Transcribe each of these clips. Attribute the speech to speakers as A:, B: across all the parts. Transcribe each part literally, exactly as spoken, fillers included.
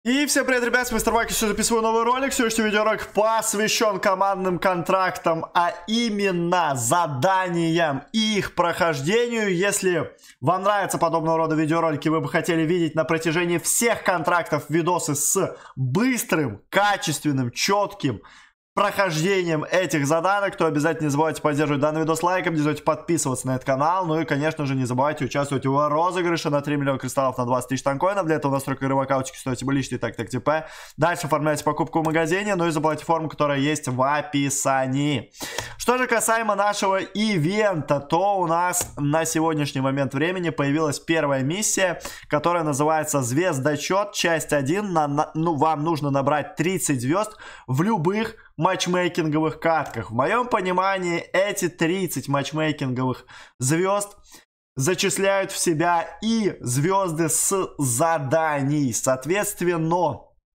A: И всем привет, ребят, с мистер Ваки, сегодня записываю новый ролик. Сегодняшний видеоролик посвящен командным контрактам, а именно заданиям и их прохождению. Если вам нравятся подобного рода видеоролики, вы бы хотели видеть на протяжении всех контрактов видосы с быстрым, качественным, четким прохождением этих заданок, то обязательно не забывайте поддерживать данный видос лайком, не забывайте подписываться на этот канал, ну и, конечно же, не забывайте участвовать в розыгрыше на три миллиона кристаллов на двадцать тысяч танкоинов. Для этого настройка игры в аккаунтике стоите бы личный, так, так, ТП. Дальше оформляйте покупку в магазине, ну и забывайте форму, которая есть в описании. Что же касаемо нашего ивента, то у нас на сегодняшний момент времени появилась первая миссия, которая называется «Звездочет», часть один. На, на, ну, вам нужно набрать тридцать звезд в любых матчмейкинговых катках. В моем понимании эти тридцать матчмейкинговых звезд зачисляют в себя и звезды с заданий. Соответственно,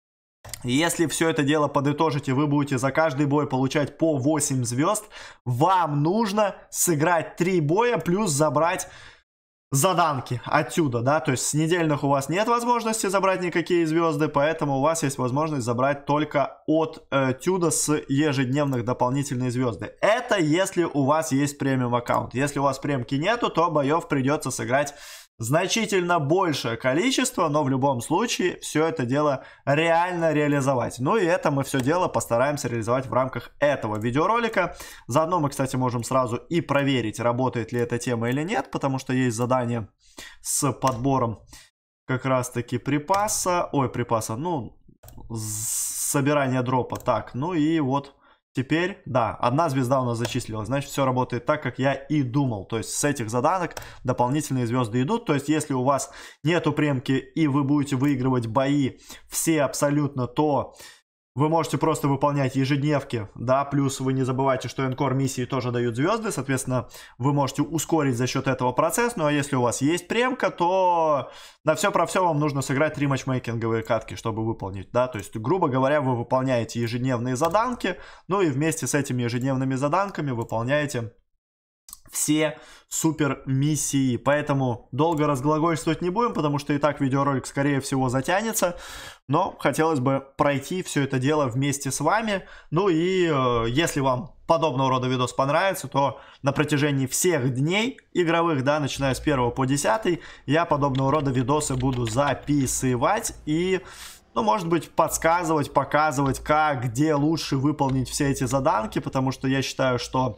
A: если все это дело подытожить, и вы будете за каждый бой получать по восемь звезд, вам нужно сыграть три боя плюс забрать заданки отсюда, да, то есть с недельных у вас нет возможности забрать никакие звезды, поэтому у вас есть возможность забрать только от э, тюда с ежедневных дополнительные звезды. Это если у вас есть премиум аккаунт. Если у вас премки нету, то боев придется сыграть значительно большее количество, но в любом случае все это дело реально реализовать. Ну и это мы все дело постараемся реализовать в рамках этого видеоролика. Заодно мы, кстати, можем сразу и проверить, работает ли эта тема или нет, потому что есть задание с подбором как раз-таки припаса, ой, припаса, ну, собирание дропа. Так, ну и вот... Теперь, да, одна звезда у нас зачислилась, значит, все работает так, как я и думал. То есть с этих заданок дополнительные звезды идут. То есть если у вас нету премки и вы будете выигрывать бои все абсолютно, то вы можете просто выполнять ежедневки, да, плюс вы не забывайте, что энкор миссии тоже дают звезды, соответственно, вы можете ускорить за счет этого процесс. Ну а если у вас есть премка, то на все про все вам нужно сыграть три матчмейкинговые катки, чтобы выполнить, да, то есть, грубо говоря, вы выполняете ежедневные заданки, ну и вместе с этими ежедневными заданками выполняете все супер миссии. Поэтому долго разглагольствовать не будем, потому что и так видеоролик скорее всего затянется. Но хотелось бы пройти все это дело вместе с вами. Ну и э, если вам подобного рода видос понравится, то на протяжении всех дней игровых, да, начиная с первого по десятый, я подобного рода видосы буду записывать и... Ну, может быть, подсказывать, показывать, как, где лучше выполнить все эти заданки, потому что я считаю, что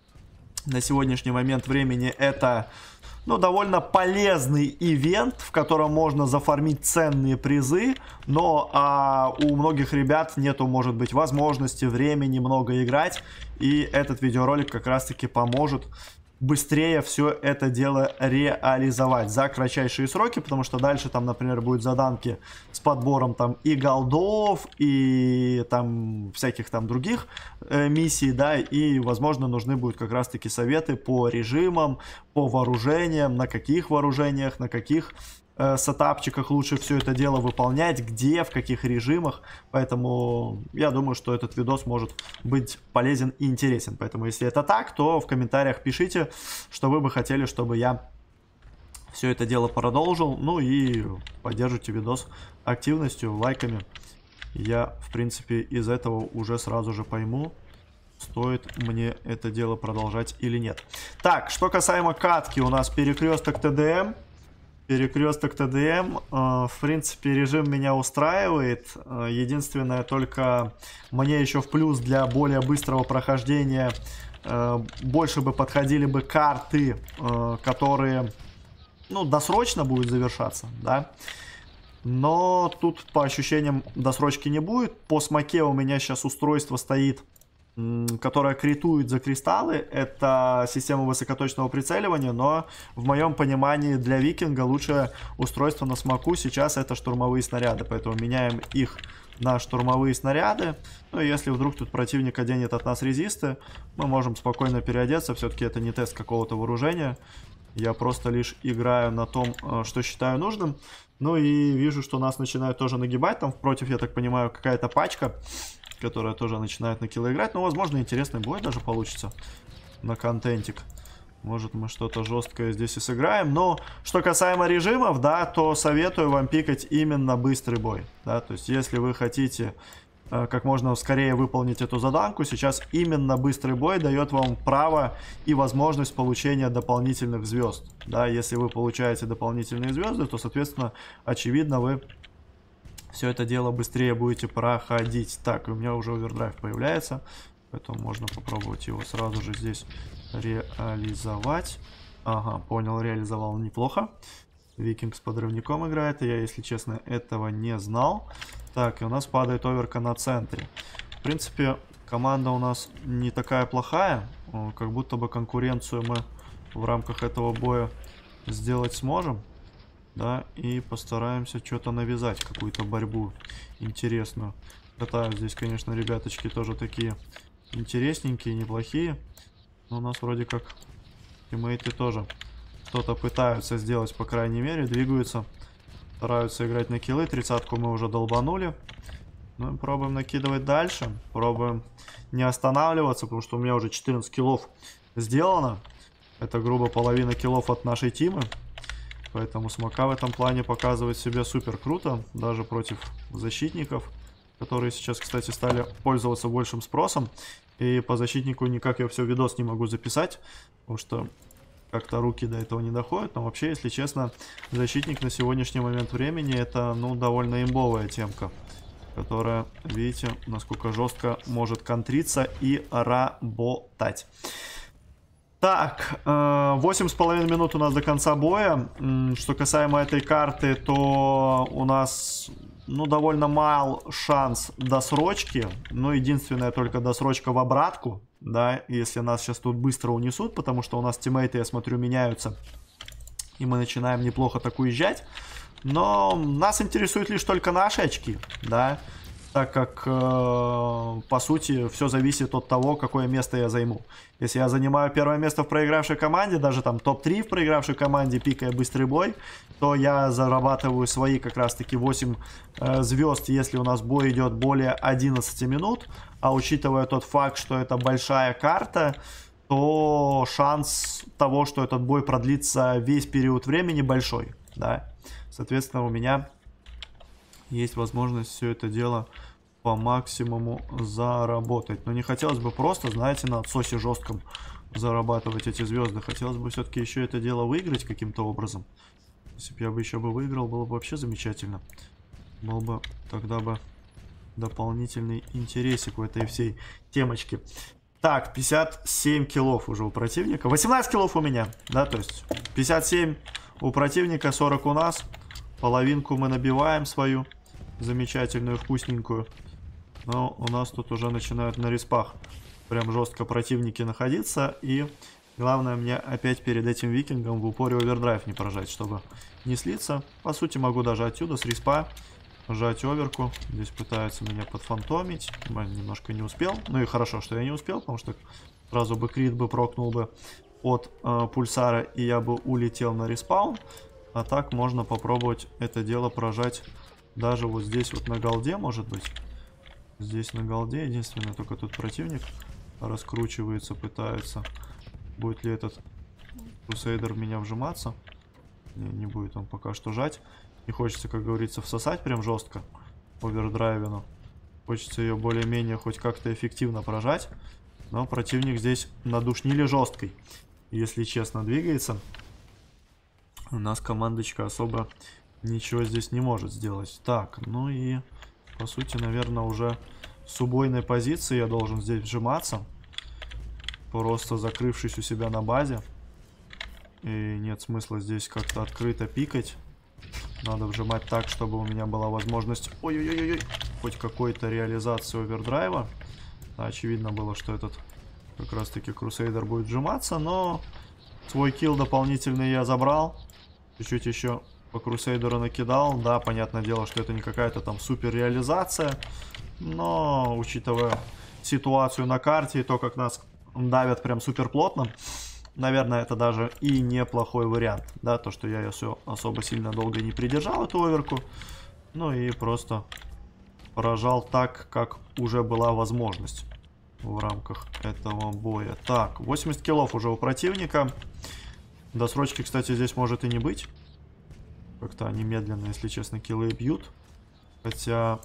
A: на сегодняшний момент времени это, ну, довольно полезный ивент, в котором можно зафармить ценные призы, но а, у многих ребят нету, может быть, возможности, времени много играть, и этот видеоролик как раз-таки поможет быстрее все это дело реализовать за кратчайшие сроки, потому что дальше там, например, будут заданки с подбором там и голдов, и там всяких там других э, миссий, да, и, возможно, нужны будут как раз-таки советы по режимам, по вооружениям, на каких вооружениях, на каких э, сетапчиках лучше все это дело выполнять, где, в каких режимах, поэтому я думаю, что этот видос может быть полезен и интересен, поэтому если это так, то в комментариях пишите, что вы бы хотели, чтобы я все это дело продолжил, ну и поддержите видос активностью, лайками. Я, в принципе, из этого уже сразу же пойму, стоит мне это дело продолжать или нет. Так, что касаемо катки, у нас перекресток ТДМ. Перекресток ТДМ, э, в принципе, режим меня устраивает. Э, единственное, только мне еще в плюс для более быстрого прохождения э, больше бы подходили бы карты, э, которые, ну, досрочно будут завершаться, да. Но тут по ощущениям досрочки не будет. По смоке у меня сейчас устройство стоит, которая критует за кристаллы. Это система высокоточного прицеливания, но в моем понимании для викинга лучшее устройство на смоку сейчас это штурмовые снаряды, поэтому меняем их на штурмовые снаряды. Ну и если вдруг тут противник оденет от нас резисты, мы можем спокойно переодеться, все-таки это не тест какого-то вооружения, я просто лишь играю на том, что считаю нужным. Ну и вижу, что нас начинают тоже нагибать, там против, я так понимаю, какая-то пачка, которая тоже начинает на кило играть. Ну, возможно, интересный бой даже получится на контентик. Может, мы что-то жесткое здесь и сыграем. Но что касаемо режимов, да, то советую вам пикать именно быстрый бой. Да, то есть, если вы хотите э, как можно скорее выполнить эту заданку, сейчас именно быстрый бой дает вам право и возможность получения дополнительных звезд. Да, если вы получаете дополнительные звезды, то, соответственно, очевидно, вы все это дело быстрее будете проходить. Так, у меня уже овердрайв появляется. Поэтому можно попробовать его сразу же здесь реализовать. Ага, понял, реализовал неплохо. Викинг с подрывником играет. И я, если честно, этого не знал. Так, и у нас падает оверка на центре. В принципе, команда у нас не такая плохая. Как будто бы конкуренцию мы в рамках этого боя сделать сможем. Да, и постараемся что-то навязать, какую-то борьбу интересную. Катают здесь, конечно, ребяточки тоже такие интересненькие, неплохие. Но у нас вроде как тиммейты тоже что-то пытаются сделать, по крайней мере, двигаются. Стараются играть на киллы. Тридцатку мы уже долбанули. Ну и пробуем накидывать дальше. Пробуем не останавливаться, потому что у меня уже четырнадцать киллов сделано. Это грубо половина киллов от нашей тимы. Поэтому Смока в этом плане показывает себя супер круто. Даже против защитников, которые сейчас, кстати, стали пользоваться большим спросом. И по защитнику никак я все видос не могу записать, потому что как-то руки до этого не доходят. Но вообще, если честно, защитник на сегодняшний момент времени это, ну, довольно имбовая темка, которая, видите, насколько жестко может контриться и работать. Так, восемь с половиной минут у нас до конца боя. Что касаемо этой карты, то у нас, ну, довольно мал шанс досрочки. Ну, единственное, только досрочка в обратку, да, если нас сейчас тут быстро унесут, потому что у нас тиммейты, я смотрю, меняются. И мы начинаем неплохо так уезжать. Но нас интересуют лишь только наши очки, да. Так как, э, по сути, все зависит от того, какое место я займу. Если я занимаю первое место в проигравшей команде, даже там топ три в проигравшей команде, пикая быстрый бой, то я зарабатываю свои как раз-таки восемь э, звезд, если у нас бой идет более одиннадцати минут. А учитывая тот факт, что это большая карта, то шанс того, что этот бой продлится весь период времени, большой. Да? Соответственно, у меня есть возможность все это дело по максимуму заработать. Но не хотелось бы просто, знаете, на отсосе жестком зарабатывать эти звезды. Хотелось бы все-таки еще это дело выиграть каким-то образом. Если бы я бы еще бы выиграл, было бы вообще замечательно. Был бы тогда бы дополнительный интересик в этой всей темочке. Так, пятьдесят семь киллов уже у противника. восемнадцать киллов у меня, да, то есть пятьдесят семь у противника, сорок у нас. Половинку мы набиваем свою замечательную, вкусненькую. Но у нас тут уже начинают на респах прям жестко противники находиться. И главное мне опять перед этим викингом в упоре овердрайв не прожать, чтобы не слиться. По сути, могу даже отсюда с респа жать оверку. Здесь пытаются меня подфантомить. Немножко не успел. Ну и хорошо, что я не успел, потому что сразу бы крит бы прокнул бы от э, пульсара, и я бы улетел на респаун. А так можно попробовать это дело прожать даже вот здесь вот на голде, может быть. Здесь на голде. Единственное, только тут противник раскручивается, пытается. Будет ли этот крусейдер в меня вжиматься? Не, не будет он пока что жать. Не хочется, как говорится, всосать прям жестко овердрайвину. Хочется ее более-менее хоть как-то эффективно прожать. Но противник здесь надушнили жесткой. Если честно, двигается. У нас командочка особо ничего здесь не может сделать. Так, ну и по сути, наверное, уже с убойной позиции я должен здесь вжиматься. Просто закрывшись у себя на базе. И нет смысла здесь как-то открыто пикать. Надо вжимать так, чтобы у меня была возможность, ой-ой-ой-ой, хоть какой-то реализации овердрайва. Да, очевидно было, что этот как раз-таки крусейдер будет вжиматься, но свой килл дополнительный я забрал. Чуть-чуть еще по крусейдеру накидал. Да, понятное дело, что это не какая-то там супер реализация. Но, учитывая ситуацию на карте и то, как нас давят прям супер плотно, наверное, это даже и неплохой вариант. Да, то, что я ее все особо сильно долго не придержал, эту оверку. Ну и просто поражал так, как уже была возможность. в рамках этого боя. Так, восемьдесят киллов уже у противника. Досрочки, кстати, здесь может и не быть. Как-то они медленно, если честно, киллы бьют. Хотя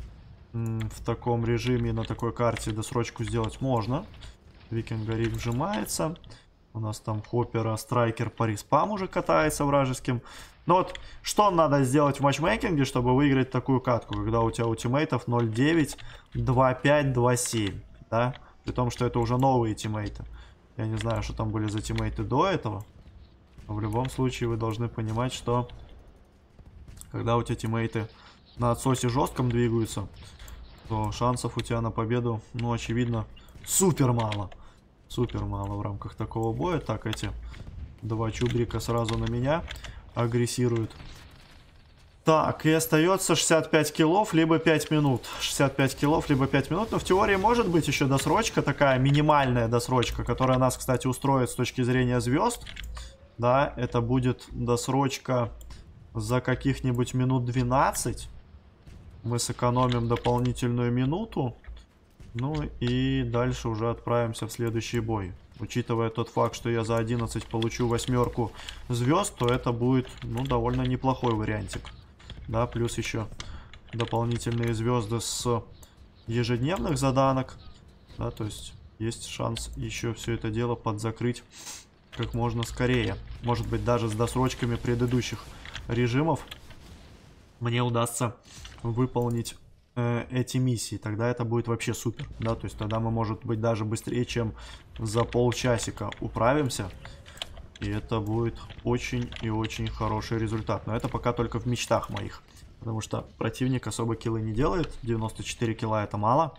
A: в таком режиме на такой карте досрочку сделать можно. Викинга Рик вжимается. У нас там Хоппера, Страйкер по респам уже катается вражеским. Но вот что надо сделать в матчмейкинге, чтобы выиграть такую катку, когда у тебя у тиммейтов ноль девять, два пять, два семь, да? При том, что это уже новые тиммейты. Я не знаю, что там были за тиммейты до этого. Но в любом случае вы должны понимать, что когда у тебя тиммейты на отсосе жестком двигаются, то шансов у тебя на победу, ну, очевидно, супер мало. Супер мало в рамках такого боя. Так, эти два чубрика сразу на меня агрессируют. Так, и остается шестьдесят пять киллов, либо пять минут. шестьдесят пять киллов, либо пять минут. Но в теории может быть еще досрочка, такая минимальная досрочка, которая нас, кстати, устроит с точки зрения звезд. Да, это будет досрочка за каких-нибудь минут двенадцать. Мы сэкономим дополнительную минуту. Ну и дальше уже отправимся в следующий бой. Учитывая тот факт, что я за одиннадцать получу восьмерку звезд, то это будет, ну, довольно неплохой вариантик. Да, плюс еще дополнительные звезды с ежедневных заданок. Да, то есть есть шанс еще все это дело подзакрыть как можно скорее. Может быть, даже с досрочками предыдущих режимов мне удастся выполнить э, эти миссии. Тогда это будет вообще супер. Да, то есть тогда мы, может быть, даже быстрее, чем за полчасика управимся. И это будет очень и очень хороший результат. Но это пока только в мечтах моих. Потому что противник особо киллы не делает. девяносто четыре килла это мало.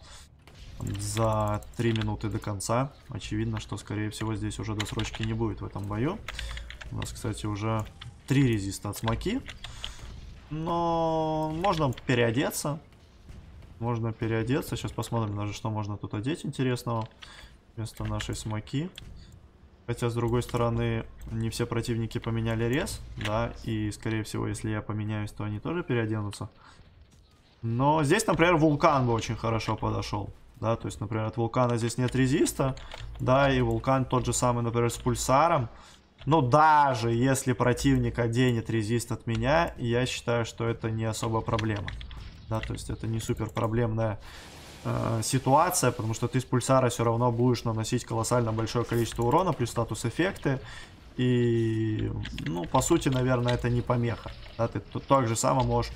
A: За три минуты до конца. Очевидно, что, скорее всего, здесь уже досрочки не будет в этом бою. У нас, кстати, уже три резиста от смоки. Но можно переодеться. Можно переодеться. Сейчас посмотрим даже, что можно тут одеть интересного вместо нашей смоки. Хотя, с другой стороны, не все противники поменяли рез. Да, и, скорее всего, если я поменяюсь, то они тоже переоденутся. Но здесь, например, вулкан бы очень хорошо подошел. Да, то есть, например, от вулкана здесь нет резиста. Да, и вулкан тот же самый, например, с пульсаром. Но даже если противник оденет резист от меня, я считаю, что это не особо проблема. Да, то есть это не супер проблемная э, ситуация, потому что ты с пульсара все равно будешь наносить колоссально большое количество урона, плюс статус-эффекты. И, ну, по сути, наверное, это не помеха. Да, ты так же само можешь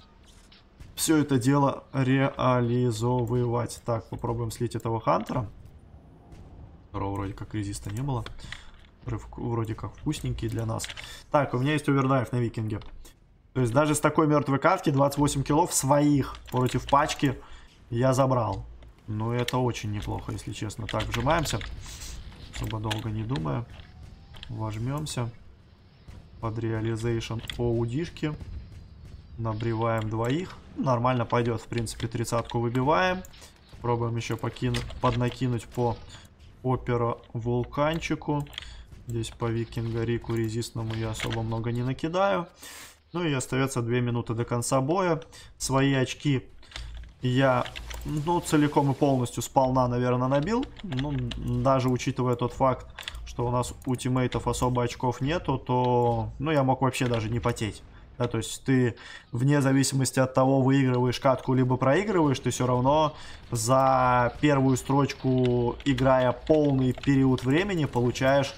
A: все это дело реализовывать. Так, попробуем слить этого хантера. Которого вроде как резиста не было. Вроде как вкусненький для нас. Так, у меня есть овердайв на викинге. То есть даже с такой мертвой катки двадцать восемь киллов своих против пачки я забрал. Ну, это очень неплохо, если честно. Так, вжимаемся. Особо долго не думая. Вожмемся. Под реализейшн оудишки. Набриваем двоих. Нормально пойдет, в принципе, тридцатку выбиваем. Пробуем еще покинуть, поднакинуть по Опера вулканчику. Здесь по Викинга Рику резистному я особо много не накидаю. Ну и остается две минуты до конца боя. Свои очки я, ну, целиком и полностью сполна, наверное, набил. Ну, даже учитывая тот факт, что у нас у тиммейтов особо очков нету, то, ну, я мог вообще даже не потеть. Да, то есть ты, вне зависимости от того, выигрываешь катку либо проигрываешь, ты все равно за первую строчку, играя полный период времени, получаешь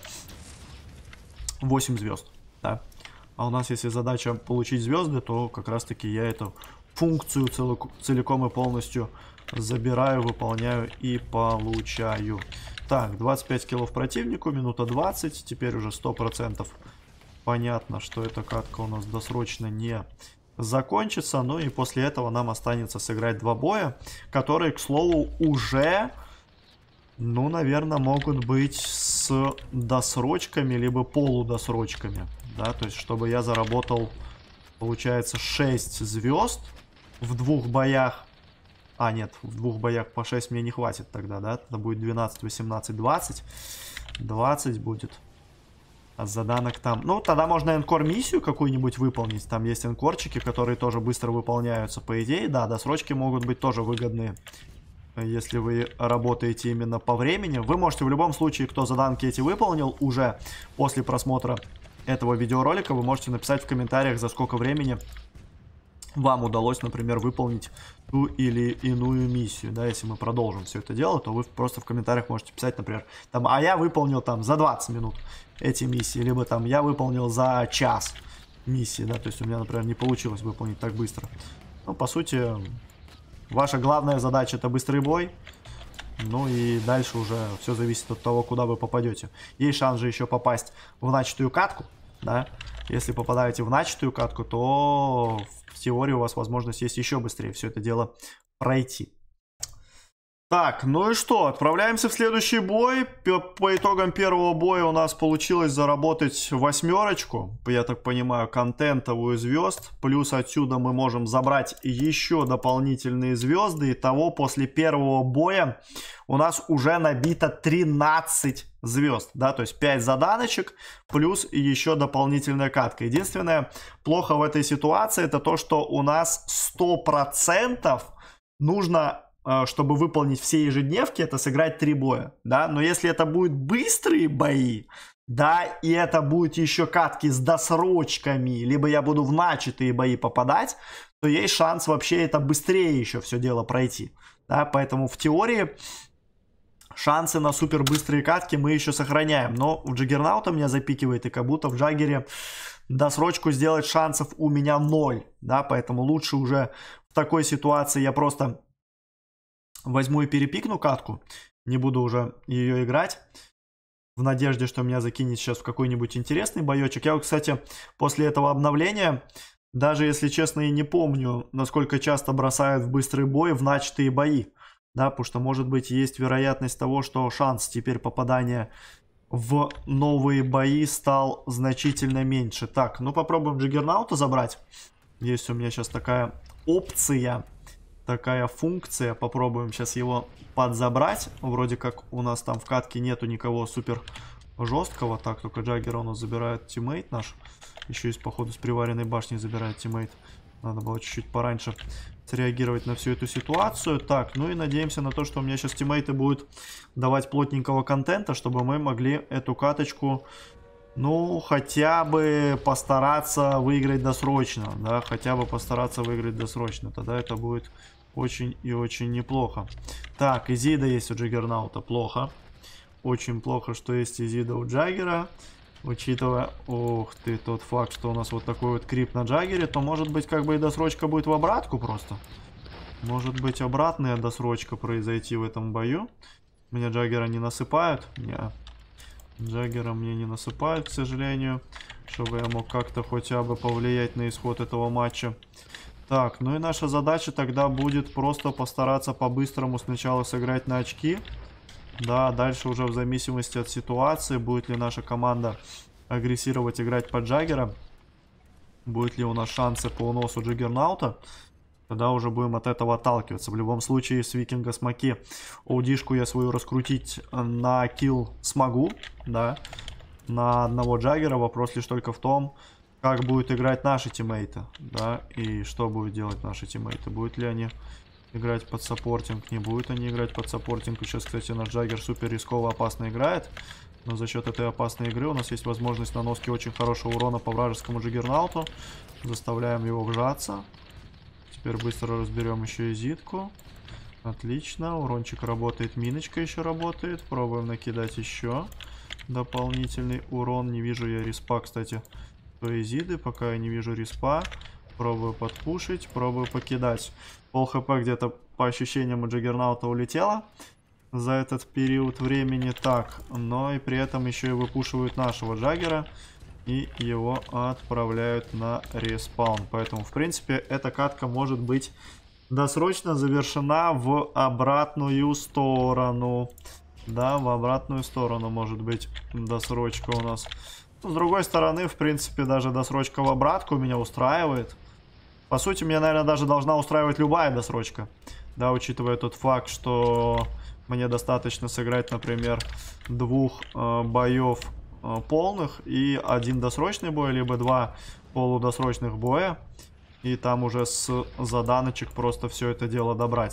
A: восемь звезд. Да? А у нас, если задача получить звезды, то как раз таки я эту функцию целиком и полностью забираю, выполняю и получаю. Так, двадцать пять киллов противнику, минута двадцать, теперь уже сто процентов понятно, что эта катка у нас досрочно не закончится. Ну и после этого нам останется сыграть два боя, которые, к слову, уже, ну, наверное, могут быть с досрочками, либо полудосрочками. Да, то есть, чтобы я заработал, получается, шесть звезд в двух боях. А, нет, в двух боях по шесть мне не хватит тогда, да? Это будет двенадцать, восемнадцать, двадцать. двадцать будет. А заданок там... Ну, тогда можно энкор-миссию какую-нибудь выполнить. Там есть энкорчики, которые тоже быстро выполняются. По идее, да, досрочки могут быть тоже выгодные. если вы работаете именно по времени. Вы можете в любом случае, кто заданки эти выполнил, уже после просмотра этого видеоролика, вы можете написать в комментариях, за сколько времени вам удалось, например, выполнить ту или иную миссию. Да, если мы продолжим все это дело, то вы просто в комментариях можете писать, например, там, а я выполнил там за двадцать минут эти миссии, либо там я выполнил за час миссии, да, то есть у меня, например, не получилось выполнить так быстро. Ну, по сути, ваша главная задача — это быстрый бой. Ну и дальше уже все зависит от того, куда вы попадете. Есть шанс же еще попасть в начатую катку, да. Если попадаете в начатую катку, то в теории у вас возможность есть еще быстрее все это дело пройти. Так, ну и что, отправляемся в следующий бой. По, по итогам первого боя у нас получилось заработать восьмерочку, я так понимаю, контентовую звезд. Плюс отсюда мы можем забрать еще дополнительные звезды. Итого после первого боя у нас уже набито тринадцать звезд, да, то есть пять заданочек, плюс еще дополнительная катка. Единственное, плохо в этой ситуации, это то, что у нас сто процентов нужно, чтобы выполнить все ежедневки, это сыграть три боя, да, но если это будут быстрые бои, да, и это будут еще катки с досрочками, либо я буду в начатые бои попадать, то есть шанс вообще это быстрее еще все дело пройти, да, поэтому в теории шансы на супер быстрые катки мы еще сохраняем, но в Джаггернаута меня запикивает, и как будто в Джаггере досрочку сделать шансов у меня ноль, да, поэтому лучше уже в такой ситуации я просто возьму и перепикну катку, не буду уже ее играть, в надежде, что меня закинет сейчас в какой-нибудь интересный боечек. Я вот, кстати, после этого обновления, даже если честно и не помню, насколько часто бросают в быстрый бой в начатые бои, да, потому что, может быть, есть вероятность того, что шанс теперь попадания в новые бои стал значительно меньше. Так, ну попробуем Джаггернаута забрать. Есть у меня сейчас такая опция. Такая функция. Попробуем сейчас его подзабрать. Вроде как у нас там в катке нету никого супер жесткого. Так, только Джаггера у нас забирает тиммейт наш. Еще из, походу, с приваренной башни забирает тиммейт. Надо было чуть-чуть пораньше среагировать на всю эту ситуацию. Так, ну и надеемся на то, что у меня сейчас тиммейты будут давать плотненького контента, чтобы мы могли эту каточку, ну, хотя бы постараться выиграть досрочно. Да, хотя бы постараться выиграть досрочно. Тогда это будет очень и очень неплохо. Так, Изида есть у Джаггернаута. Плохо. Очень плохо, что есть Изида у Джаггера. Учитывая, ух ты, тот факт, что у нас вот такой вот крип на Джаггере, то может быть как бы и досрочка будет в обратку просто. Может быть обратная досрочка произойти в этом бою. Меня Джаггера не насыпают. Не. Джаггера мне не насыпают, к сожалению. Чтобы я мог как-то хотя бы повлиять на исход этого матча. Так, ну и наша задача тогда будет просто постараться по-быстрому сначала сыграть на очки. Да, дальше уже в зависимости от ситуации, будет ли наша команда агрессировать, играть под Джаггера. Будет ли у нас шансы по уносу Джаггернаута. Тогда уже будем от этого отталкиваться. В любом случае, с Викинга Смоки оудишку я свою раскрутить на килл смогу. Да, на одного Джаггера. Вопрос лишь только в том, как будут играть наши тиммейты. Да, и что будут делать наши тиммейты. Будут ли они играть под саппортинг, не будут они играть под саппортинг. Сейчас, кстати, наш Джаггер супер рисково опасно играет. Но за счет этой опасной игры у нас есть возможность наноски очень хорошего урона по вражескому Джаггернауту. Заставляем его вжаться. Теперь быстро разберем еще и зитку. Отлично, урончик работает, миночка еще работает. Пробуем накидать еще дополнительный урон. Не вижу я респа, кстати, той изиды. Пока я не вижу респа. Пробую подпушить, пробую покидать. Пол хп где-то по ощущениям у Джаггернаута улетело за этот период времени. Так, но и при этом еще и выпушивают нашего Джаггера. И его отправляют на респаун. Поэтому, в принципе, эта катка может быть досрочно завершена в обратную сторону. Да, в обратную сторону может быть досрочка у нас. Но, с другой стороны, в принципе, даже досрочка в обратку меня устраивает. По сути, меня, наверное, даже должна устраивать любая досрочка. Да, учитывая тот факт, что мне достаточно сыграть, например, двух э, боев э, полных и один досрочный бой, либо два полудосрочных боя. И там уже с заданочек просто все это дело добрать.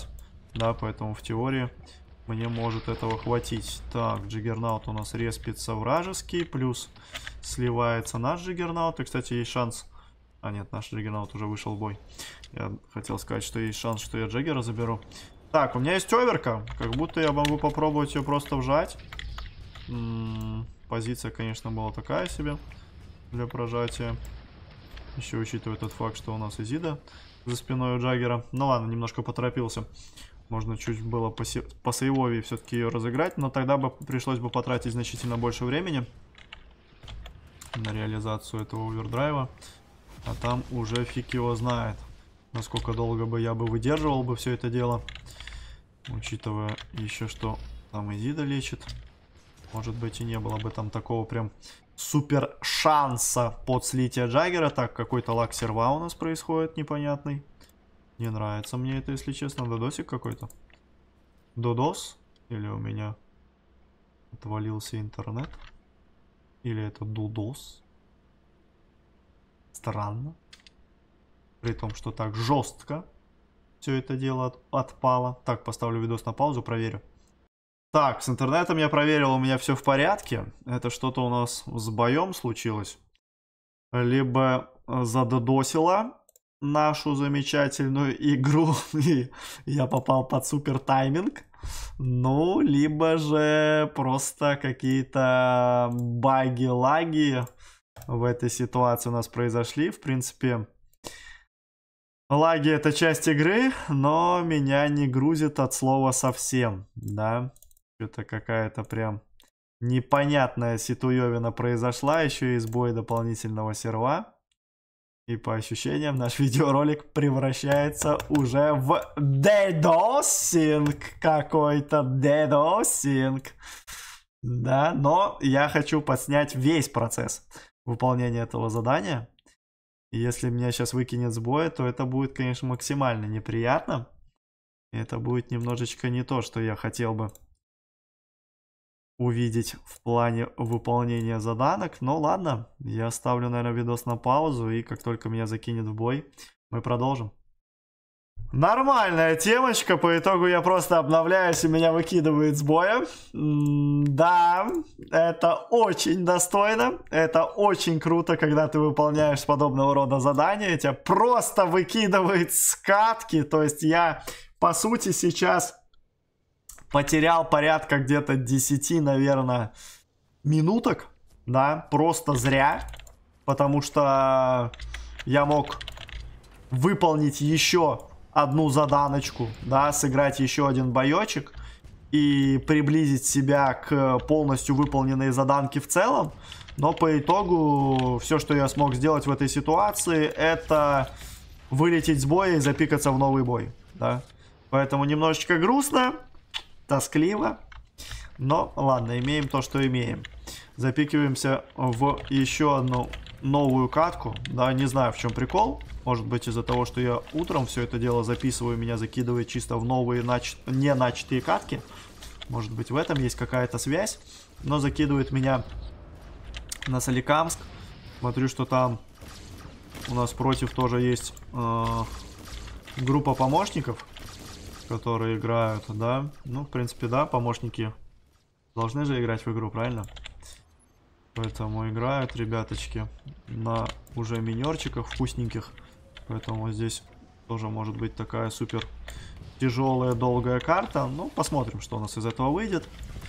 A: Да, поэтому в теории мне может этого хватить. Так, Джиггернаут у нас респится вражеский, плюс сливается наш Джиггернаут. И, кстати, есть шанс... А, нет, наш Джиггернаут уже вышел в бой. Я хотел сказать, что есть шанс, что я Джаггера заберу. Так, у меня есть оверка. Как будто я могу попробовать ее просто вжать. М-м, позиция, конечно, была такая себе для прожатия. Еще учитывая тот факт, что у нас Изида за спиной у Джаггера. Ну ладно, немножко поторопился. Можно чуть было по, по сейвове все-таки ее разыграть. Но тогда бы пришлось бы потратить значительно больше времени на реализацию этого овердрайва. А там уже фиг его знает, насколько долго бы я бы выдерживал бы все это дело. Учитывая еще, что там Изида лечит. Может быть, и не было бы там такого прям супер шанса под слитие Джаггера. Так, какой-то лак серва у нас происходит непонятный. Не нравится мне это, если честно. Додосик какой-то. Додос? Или у меня отвалился интернет? Или это дудос? Странно. При том, что так жестко все это дело от, отпало. Так, поставлю видос на паузу, проверю. Так, с интернетом я проверил, у меня все в порядке. Это что-то у нас с боем случилось. Либо задодосило нашу замечательную игру, и я попал под супер тайминг. Ну, либо же просто какие-то баги-лаги в этой ситуации у нас произошли. В принципе, лаги — это часть игры, но меня не грузит от слова совсем, да. Это какая-то прям непонятная ситуевина произошла, еще и сбой дополнительного серва. И по ощущениям наш видеоролик превращается уже в дедосинг какой-то, дедосинг. Да, но я хочу подснять весь процесс выполнения этого задания. И если меня сейчас выкинет с боя, то это будет, конечно, максимально неприятно. Это будет немножечко не то, что я хотел бы увидеть в плане выполнения заданок. Но ладно, я ставлю, наверное, видос на паузу, и как только меня закинет в бой, мы продолжим. Нормальная темочка, по итогу я просто обновляюсь и меня выкидывает с боя. Да, это очень достойно, это очень круто, когда ты выполняешь подобного рода задания, тебя просто выкидывает с катки. То есть я, по сути, сейчас потерял порядка где-то десяти, наверное, минуток, да, просто зря, потому что я мог выполнить еще одну заданочку, да, сыграть еще один боечек и приблизить себя к полностью выполненной заданке в целом. Но по итогу все, что я смог сделать в этой ситуации, это вылететь с боя и запикаться в новый бой, да. Поэтому немножечко грустно, тоскливо, но ладно, имеем то, что имеем. Запикиваемся в еще одну новую катку, да, не знаю, в чем прикол. Может быть, из-за того, что я утром все это дело записываю, меня закидывает чисто в новые нач... не начатые катки. Может быть, в этом есть какая-то связь. Но закидывает меня на Соликамск. Смотрю, что там у нас против тоже есть э, группа помощников, которые играют, да. Ну, в принципе, да, помощники должны же играть в игру, правильно? Поэтому играют ребяточки на уже минерчиках вкусненьких. Поэтому здесь тоже может быть такая супер тяжелая, долгая карта. Ну, посмотрим, что у нас из этого выйдет.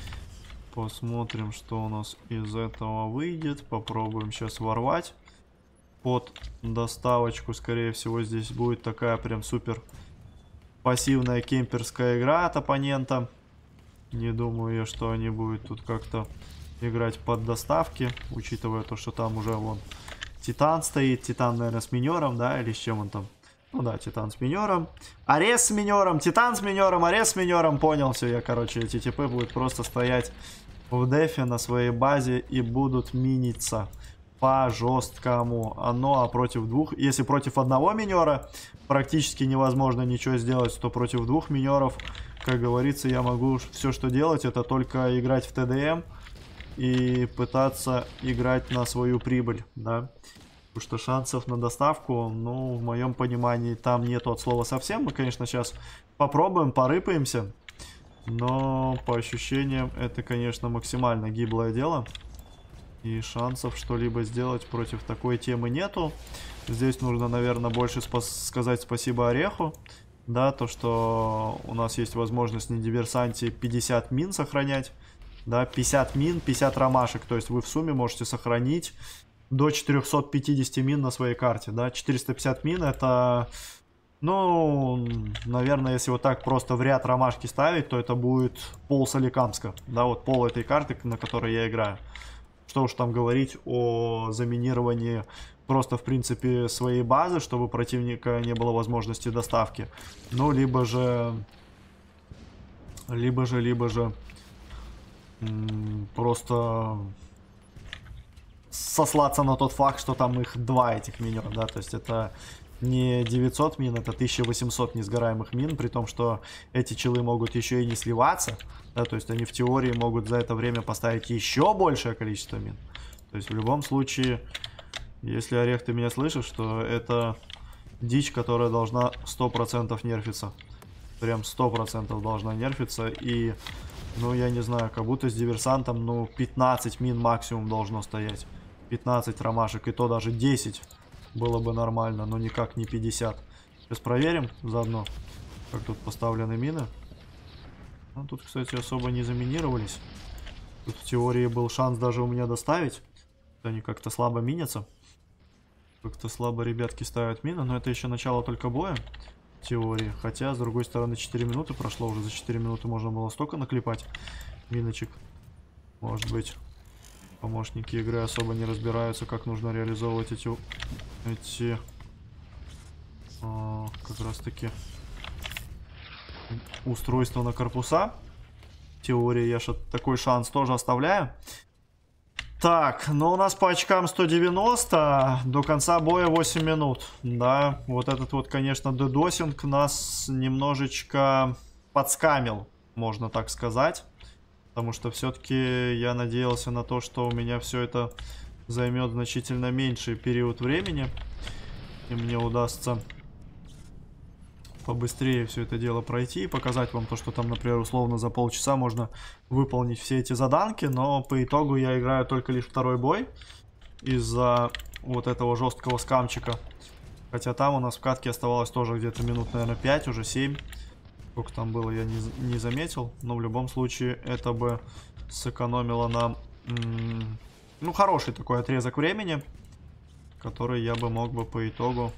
A: Посмотрим, что у нас из этого выйдет. Попробуем сейчас ворвать под доставочку. Скорее всего, здесь будет такая прям супер пассивная кемперская игра от оппонента. Не думаю я, что они будут тут как-то играть под доставки, учитывая то, что там уже вон Титан стоит. Титан, наверное, с минером, да, или с чем он там? Ну да, Титан с минером. Арес с минером, Титан с минером, Арес с минером. Понял, все, я, короче, эти типы будут просто стоять в дефе на своей базе и будут миниться по жесткому. Ну, а против двух, если против одного минера практически невозможно ничего сделать, то против двух минеров, как говорится, я могу все, что делать, это только играть в ТДМ и пытаться играть на свою прибыль, да. Потому что шансов на доставку, ну, в моем понимании, там нету от слова совсем. Мы, конечно, сейчас попробуем, порыпаемся. Но по ощущениям это, конечно, максимально гиблое дело. И шансов что-либо сделать против такой темы нету. Здесь нужно, наверное, больше спас сказать спасибо Ореху. Да, то, что у нас есть возможность на диверсанте пятьдесят мин сохранять. Да, пятьдесят мин, пятьдесят ромашек. То есть вы в сумме можете сохранить до четырёхсот пятидесяти мин на своей карте. Да, четыреста пятьдесят мин это... Ну, наверное, если вот так просто в ряд ромашки ставить, то это будет пол Соликамска. Да, вот пол этой карты, на которой я играю. Что уж там говорить о заминировании просто, в принципе, своей базы, чтобы у противника не было возможности доставки. Ну, либо же... Либо же, либо же... Просто... сослаться на тот факт, что там их два этих минера, да, то есть это не девятьсот мин, это тысяча восемьсот несгораемых мин, при том, что эти челы могут еще и не сливаться, да, то есть они в теории могут за это время поставить еще большее количество мин. То есть в любом случае, если, Орех, ты меня слышишь, что это дичь, которая должна сто процентов нерфиться. Прям сто процентов должна нерфиться, и, ну, я не знаю, как будто с диверсантом, ну, пятнадцать мин максимум должно стоять. пятнадцать ромашек, и то даже десять было бы нормально, но никак не пятьдесят. Сейчас проверим заодно, как тут поставлены мины. Ну, тут, кстати, особо не заминировались. Тут в теории был шанс даже у меня доставить. Они как-то слабо минятся. Как-то слабо ребятки ставят мины, но это еще начало только боя. В теории. Хотя, с другой стороны, четыре минуты прошло. Уже за четыре минуты можно было столько наклепать миночек. Может быть... Помощники игры особо не разбираются, как нужно реализовывать эти, эти а, как раз таки устройства на корпуса. В теории я же такой шанс тоже оставляю. Так, ну у нас по очкам сто девяносто, до конца боя восемь минут. Да, вот этот вот, конечно, дедосинг нас немножечко подскамил, можно так сказать. Потому что все-таки я надеялся на то, что у меня все это займет значительно меньший период времени. И мне удастся побыстрее все это дело пройти и показать вам то, что там, например, условно за полчаса можно выполнить все эти заданки. Но по итогу я играю только лишь второй бой из-за вот этого жесткого скамчика. Хотя там у нас в катке оставалось тоже где-то минут, наверное, пять, уже семь. Сколько там было, я не, не заметил. Но в любом случае это бы сэкономило нам, ну, хороший такой отрезок времени, который я бы мог бы по итогу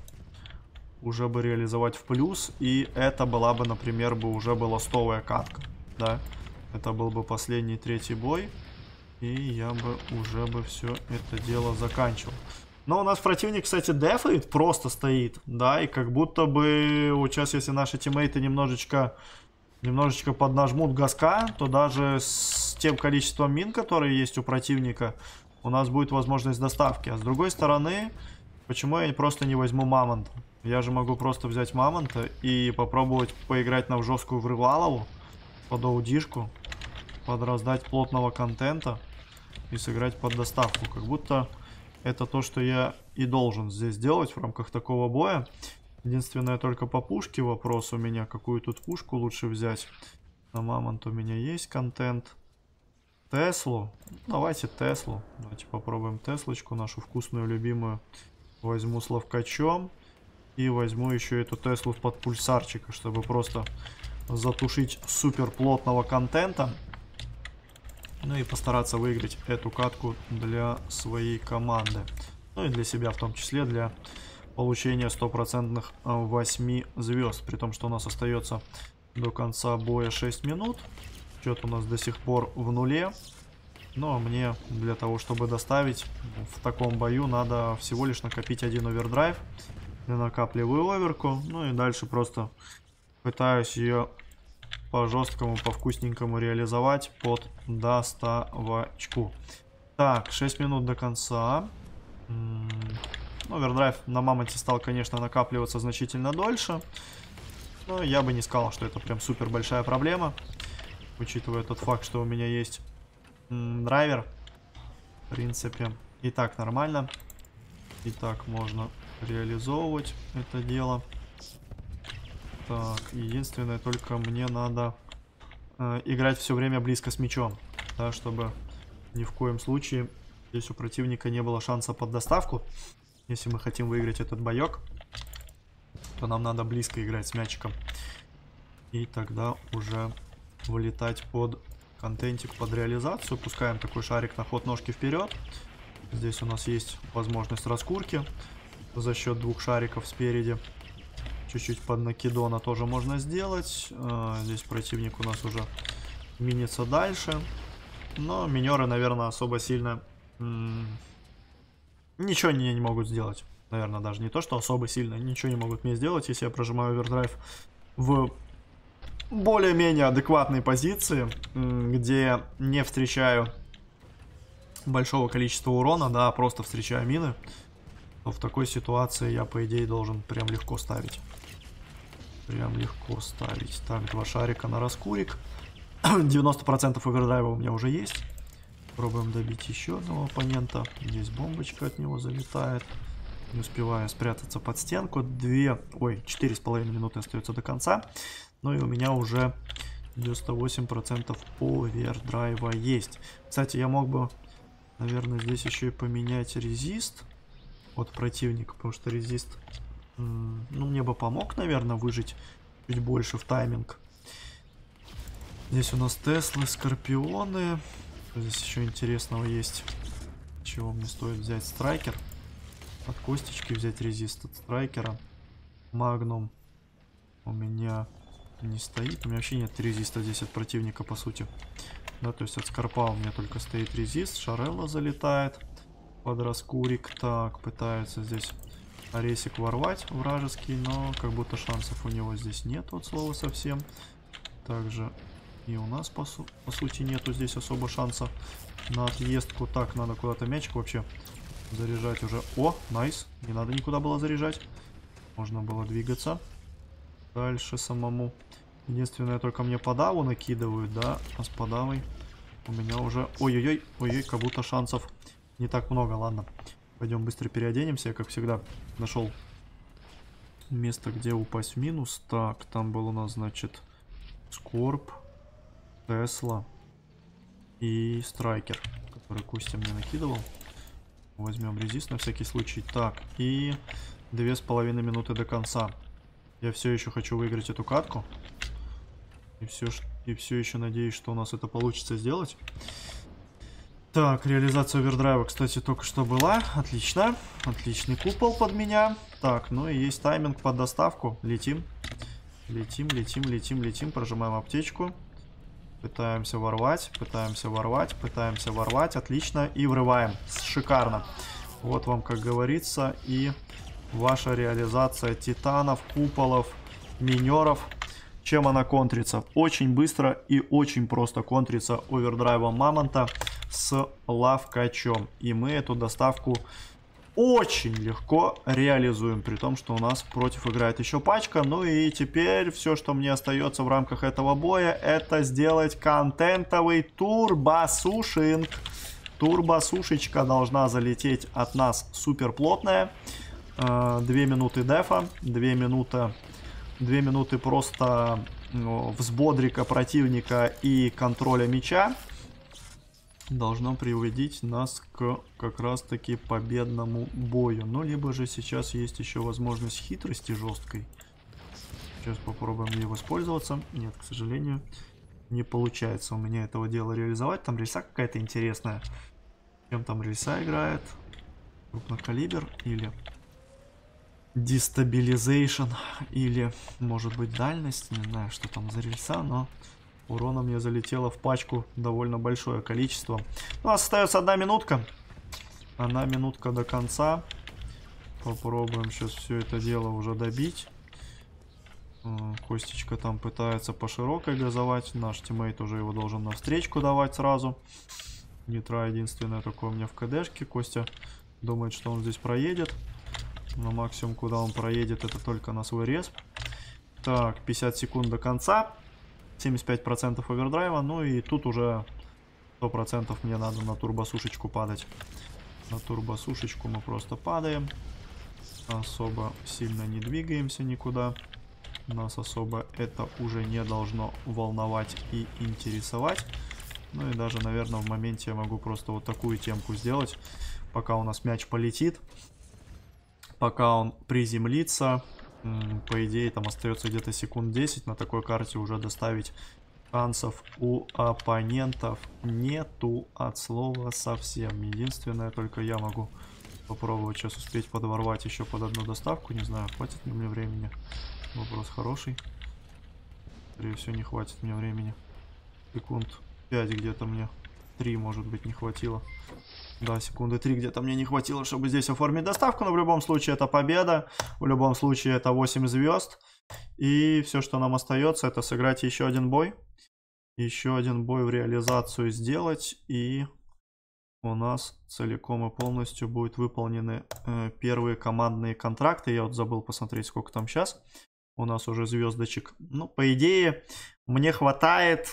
A: уже бы реализовать в плюс. И это была бы, например, бы уже была ластовая катка. Да, это был бы последний третий бой. И я бы уже бы все это дело заканчивал. Но у нас противник, кстати, дефает, просто стоит, да, и как будто бы вот сейчас, если наши тиммейты немножечко, немножечко поднажмут газка, то даже с тем количеством мин, которые есть у противника, у нас будет возможность доставки. А с другой стороны, почему я просто не возьму мамонта? Я же могу просто взять мамонта и попробовать поиграть на жесткую врывалову, под аудишку, подраздать плотного контента и сыграть под доставку, как будто... Это то, что я и должен здесь делать в рамках такого боя. Единственное, только по пушке вопрос у меня. Какую тут пушку лучше взять? На мамонт у меня есть контент. Теслу. Давайте Теслу. Давайте попробуем Теслочку, нашу вкусную, любимую. Возьму с ловкачом. И возьму еще эту Теслу под пульсарчика, чтобы просто затушить супер плотного контента. Ну и постараться выиграть эту катку для своей команды. Ну и для себя в том числе, для получения стопроцентных восьми звезд. При том, что у нас остается до конца боя шесть минут. Счет у нас до сих пор в нуле. Но мне для того, чтобы доставить в таком бою, надо всего лишь накопить один овердрайв. Я накапливаю оверку. Ну и дальше просто пытаюсь ее... по жесткому, по вкусненькому реализовать под доставочку. Так, шесть минут до конца. М -м Овердрайв на мамонте стал, конечно, накапливаться значительно дольше. Но я бы не сказал, что это прям супер большая проблема. Учитывая тот факт, что у меня есть м драйвер. В принципе, и так нормально. И так можно реализовывать это дело. Так, единственное, только мне надо э, играть все время близко с мячом, да, чтобы ни в коем случае здесь у противника не было шанса под доставку. Если мы хотим выиграть этот боек, то нам надо близко играть с мячиком. И тогда уже вылетать под контентик, под реализацию. Пускаем такой шарик на ход ножки вперед. Здесь у нас есть возможность раскурки за счет двух шариков спереди. Чуть-чуть под накидона тоже можно сделать. Здесь противник у нас уже минится дальше. Но минеры, наверное, особо сильно ничего не, не могут сделать. Наверное, даже не то, что особо сильно. Ничего не могут мне сделать, если я прожимаю овердрайв в более-менее адекватной позиции, где не встречаю большого количества урона, да, просто встречаю мины. То в такой ситуации я, по идее, должен прям легко ставить. Прям легко ставить. Так, два шарика на раскурик. девяносто процентов овердрайва у меня уже есть. Пробуем добить еще одного оппонента. Здесь бомбочка от него залетает. Не успеваю спрятаться под стенку. Две, ой, четыре с половиной минуты остается до конца. Ну и у меня уже девяносто восемь процентов овердрайва есть. Кстати, я мог бы, наверное, здесь еще и поменять резист от противника, потому что резист, ну, мне бы помог, наверное, выжить чуть больше в тайминг. Здесь у нас Теслы, Скорпионы. Здесь еще интересного есть. Чего мне стоит взять? Страйкер. От косточки взять резист от Страйкера. Магнум у меня не стоит. У меня вообще нет резиста здесь от противника, по сути. Да, то есть от Скорпа у меня только стоит резист. Шарелла залетает под раскурик. Так, пытается здесь Аресик ворвать вражеский, но как будто шансов у него здесь нет, от слова совсем. Также и у нас по, су по сути нету здесь особо шанса на отъездку. Так, надо куда-то мячик вообще заряжать уже. О, найс, не надо никуда было заряжать. Можно было двигаться дальше самому. Единственное, только мне подаву накидывают, да, а с подавой у меня уже... Ой-ой-ой, ой-ой, как будто шансов не так много, ладно. Пойдем быстро переоденемся. Я, как всегда, нашел место, где упасть в минус. Так, там был у нас, значит, Скорп, Тесла и Страйкер, который Костя мне накидывал. Возьмем резист на всякий случай. Так, и две с половиной минуты до конца. Я все еще хочу выиграть эту катку. И все, и все еще надеюсь, что у нас это получится сделать. Так, реализация овердрайва, кстати, только что была. Отлично. Отличный купол под меня. Так, ну и есть тайминг под доставку. Летим. Летим, летим, летим, летим. Прожимаем аптечку. Пытаемся ворвать, пытаемся ворвать, пытаемся ворвать. Отлично. И врываем. Шикарно. Вот вам, как говорится, и ваша реализация титанов, куполов, минеров. Чем она контрится? Очень быстро и очень просто контрится овердрайвом Мамонта с лавкачом. И мы эту доставку очень легко реализуем, при том, что у нас против играет еще пачка. Ну и теперь все, что мне остается в рамках этого боя, это сделать контентовый турбосушинг. Турбосушечка должна залететь от нас супер плотная. Две минуты дефа, две минуты, две минуты просто взбодрика противника и контроля мяча. Должно приводить нас к как раз таки победному бою. Ну, либо же сейчас есть еще возможность хитрости жесткой. Сейчас попробуем ей воспользоваться. Нет, к сожалению, не получается у меня этого дела реализовать. Там рельса какая-то интересная. Чем там рельса играет? Крупнокалибер или дестабилизейшн, или может быть дальность. Не знаю, что там за рельса, но... урона мне залетело в пачку довольно большое количество. У нас остается одна минутка. Одна минутка до конца. Попробуем сейчас все это дело уже добить. Костечка там пытается по широкой газовать. Наш тиммейт уже его должен навстречку давать сразу. Нитра единственное такое у меня в КДшке. Костя думает, что он здесь проедет. Но максимум, куда он проедет, это только на свой респ. Так, пятьдесят секунд до конца. семьдесят пять процентов овердрайва. Ну и тут уже сто процентов мне надо на турбосушечку падать. На турбосушечку мы просто падаем. Особо сильно не двигаемся никуда. Нас особо это уже не должно волновать и интересовать. Ну и даже, наверное, в моменте я могу просто вот такую темку сделать. Пока у нас мяч полетит. Пока он приземлится. По идее, там остается где-то секунд десять. На такой карте уже доставить шансов у оппонентов нету от слова совсем. Единственное, только я могу попробовать сейчас успеть подворвать еще под одну доставку. Не знаю, хватит ли мне времени. Вопрос хороший. Скорее всего, не хватит мне времени. Секунд пять где-то мне. три, может быть, не хватило. Да, секунды три где-то мне не хватило, чтобы здесь оформить доставку. Но в любом случае это победа. В любом случае это восемь звезд. И все, что нам остается, это сыграть еще один бой. Еще один бой в реализацию сделать. И у нас целиком и полностью будут выполнены э, первые командные контракты. Я вот забыл посмотреть, сколько там сейчас. У нас уже звездочек. Ну, по идее, мне хватает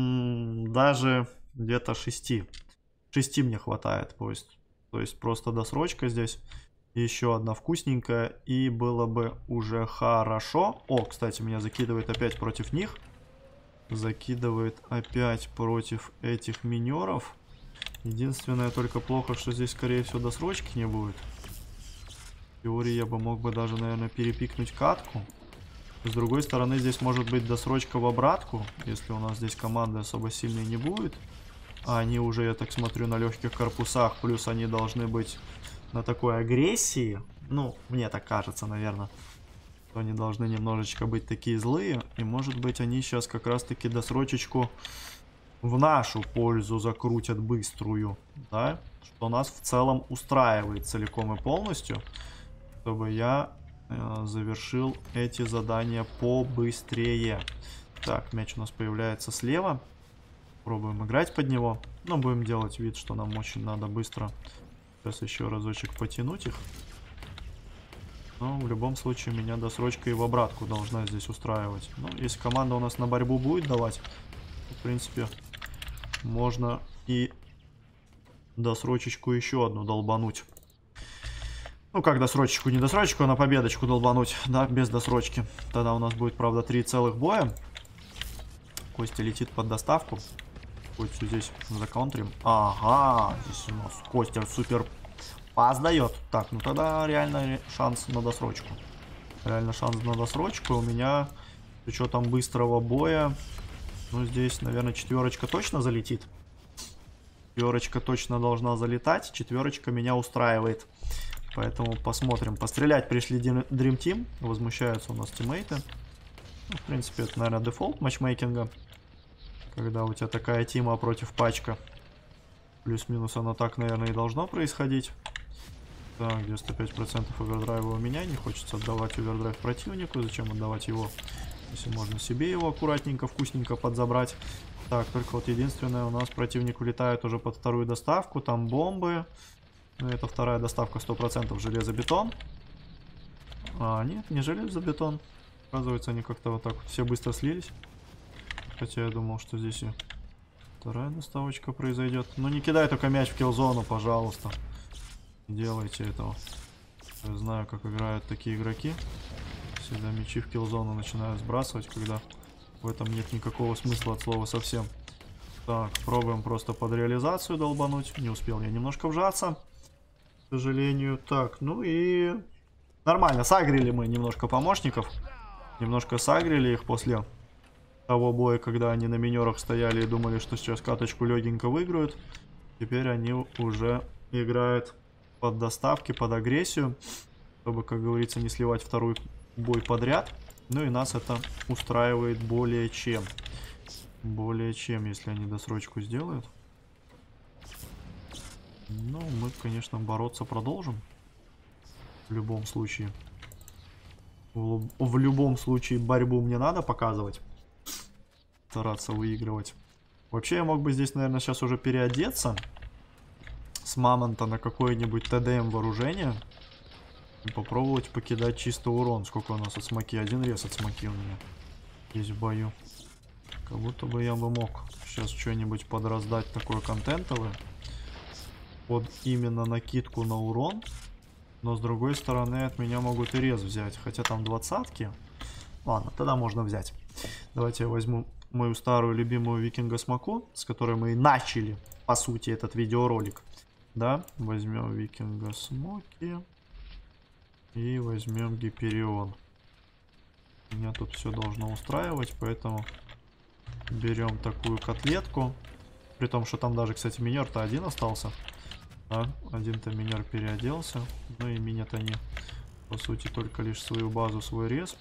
A: даже где-то шести. шести мне хватает. То есть, то есть просто досрочка здесь. Еще одна вкусненькая. И было бы уже хорошо. О, кстати, меня закидывает опять против них. Закидывает опять против этих минеров. Единственное, только плохо, что здесь, скорее всего, досрочки не будет. В теории я бы мог бы даже, наверное, перепикнуть катку. С другой стороны, здесь может быть досрочка в обратку, если у нас здесь команды особо сильной не будет. А они уже, я так смотрю, на легких корпусах, плюс они должны быть на такой агрессии. Ну, мне так кажется, наверное. То они должны немножечко быть такие злые. И может быть они сейчас как раз-таки досрочечку в нашу пользу закрутят быструю. Да? Что нас в целом устраивает целиком и полностью. Чтобы я... завершил эти задания побыстрее. Так, мяч у нас появляется слева. Пробуем играть под него. Но будем делать вид, что нам очень надо быстро сейчас еще разочек потянуть их. Но в любом случае меня досрочка и в обратку должна здесь устраивать. Ну, если команда у нас на борьбу будет давать, то, в принципе, можно и досрочечку еще одну долбануть. Ну, как досрочечку, не досрочечку, а на победочку долбануть, да, без досрочки. Тогда у нас будет, правда, три целых боя. Костя летит под доставку. Костю здесь законтрим. Ага, здесь у нас Костя супер пас дает. Так, ну тогда реально шанс на досрочку. Реально шанс на досрочку. У меня с учетом быстрого боя, ну, здесь, наверное, четверочка точно залетит. Четверочка точно должна залетать. Четверочка меня устраивает. Поэтому посмотрим. Пострелять пришли Dream Team. Возмущаются у нас тиммейты. Ну, в принципе, это, наверное, дефолт матчмейкинга. Когда у тебя такая тима против пачка. Плюс-минус оно так, наверное, и должно происходить. Так, девяносто пять процентов овердрайва у меня. Не хочется отдавать овердрайв противнику. Зачем отдавать его, если можно себе его аккуратненько, вкусненько подзабрать. Так, только вот единственное, у нас противник улетает уже под вторую доставку. Там бомбы. Ну, это вторая доставка сто процентов железобетон. А, нет, не железобетон. Оказывается, они как-то вот так вот все быстро слились. Хотя я думал, что здесь и вторая доставочка произойдет. Но не кидай только мяч в киллзону, пожалуйста. Не делайте этого. Я знаю, как играют такие игроки. Всегда мячи в киллзону начинают сбрасывать, когда в этом нет никакого смысла от слова совсем. Так, пробуем просто под реализацию долбануть. Не успел я немножко вжаться. К сожалению. Так, ну и... Нормально, сагрили мы немножко помощников. Немножко сагрили их после того боя, когда они на минерах стояли и думали, что сейчас каточку легенько выиграют. Теперь они уже играют под доставки, под агрессию. Чтобы, как говорится, не сливать второй бой подряд. Ну и нас это устраивает более чем. Более чем, если они досрочку сделают. Ну, мы, конечно, бороться продолжим. В любом случае. В, в любом случае борьбу мне надо показывать. Стараться выигрывать. Вообще я мог бы здесь, наверное, сейчас уже переодеться. С мамонта на какое-нибудь тэ дэ эм вооружение. И попробовать покидать чисто урон. Сколько у нас от смоки? Один рез от смоки у меня есть в бою. Как будто бы я бы мог сейчас что-нибудь подраздать такое контентовое. под именно накидку на урон. Но с другой стороны от меня могут и рез взять. Хотя там двадцатки. Ладно, тогда можно взять. Давайте я возьму мою старую любимую Викинга Смоку, с которой мы и начали, по сути, этот видеоролик. Да, возьмем Викинга Смоки. И возьмем Гиперион. Меня тут все должно устраивать, поэтому берем такую котлетку. При том, что там даже, кстати, минер-то один остался. Да, один-то минер переоделся. Ну и минят они, по сути, только лишь свою базу, свой респ.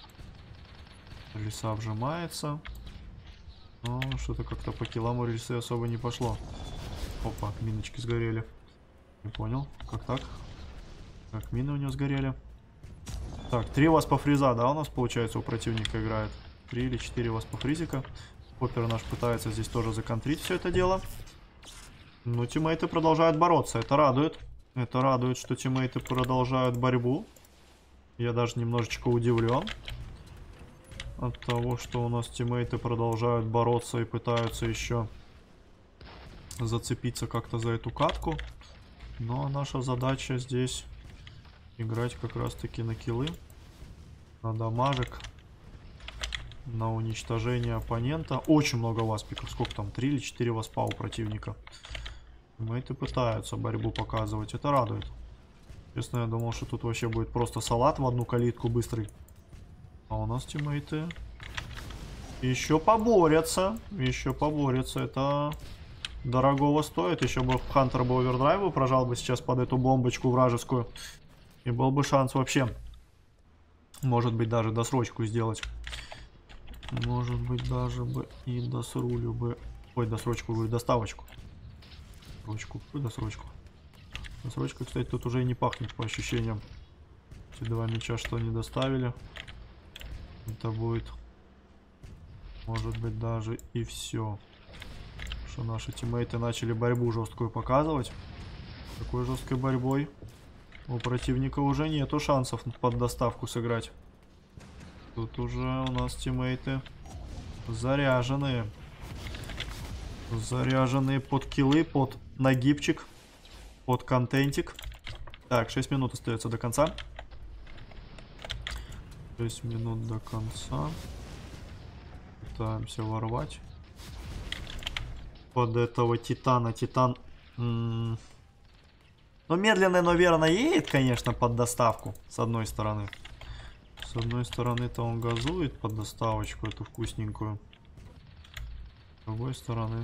A: Леса вжимается. Ну, что-то как-то по килам у рельсы особо не пошло. Опа, миночки сгорели. Не понял, как так? Как мины у него сгорели. Так, три васпа фриза, да, у нас получается у противника играет. Три или четыре васпа фризика. Поппер наш пытается здесь тоже законтрить все это дело. Но тиммейты продолжают бороться, это радует. Это радует, что тиммейты продолжают борьбу. Я даже немножечко удивлен от того, что у нас тиммейты продолжают бороться и пытаются еще зацепиться как-то за эту катку. Но наша задача здесь играть как раз таки на киллы, на дамажик, на уничтожение оппонента. Очень много васпиков. Сколько там? три или четыре васпа у противника. Тиммейты пытаются борьбу показывать. Это радует. Честно, я думал, что тут вообще будет просто салат в одну калитку быстрый. А у нас тиммейты еще поборются. Еще поборются. Это дорогого стоит. Еще бы Хантер бы овердрайву прожал бы сейчас под эту бомбочку вражескую. И был бы шанс вообще, может быть, даже досрочку сделать. Может быть, даже бы и досрулю бы. Ой, досрочку бы и доставочку. Досрочку, какую досрочку? Досрочка, кстати, тут уже и не пахнет по ощущениям. Эти два мяча, что они доставили. Это будет, может быть, даже и все. Что наши тиммейты начали борьбу жесткую показывать. Такой жесткой борьбой у противника уже нету шансов под доставку сыграть. Тут уже у нас тиммейты заряженные. Заряженные под киллы, под нагибчик, под контентик. Так, шесть минут остается до конца. шесть минут до конца. Пытаемся ворвать под этого титана. Титан... М -м Ну, медленно, но верно едет, конечно, под доставку, с одной стороны. С одной стороны-то он газует под доставочку эту вкусненькую. С другой стороны,